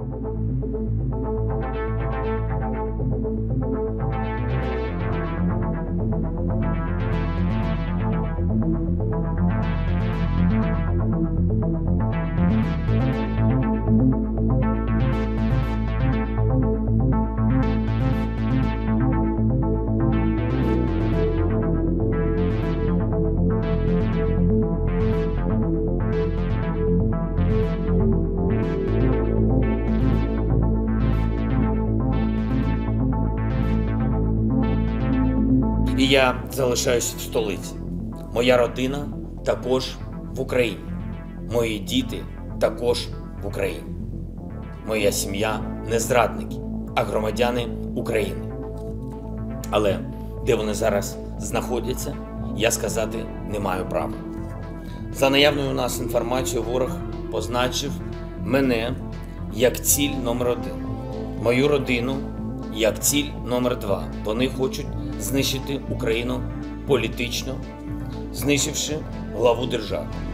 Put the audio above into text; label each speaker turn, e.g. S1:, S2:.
S1: І я залишаюся в столиці. Моя родина також в Україні. Мої діти також в Україні. Моя сім'я не зрадники, а громадяни України. Але де вони зараз знаходяться, я сказати не маю права. За наявною у нас інформацією, ворог позначив мене як ціль номер 1, мою родину як ціль номер 2. Вони хочуть знищити Україну політично, знищивши главу держави.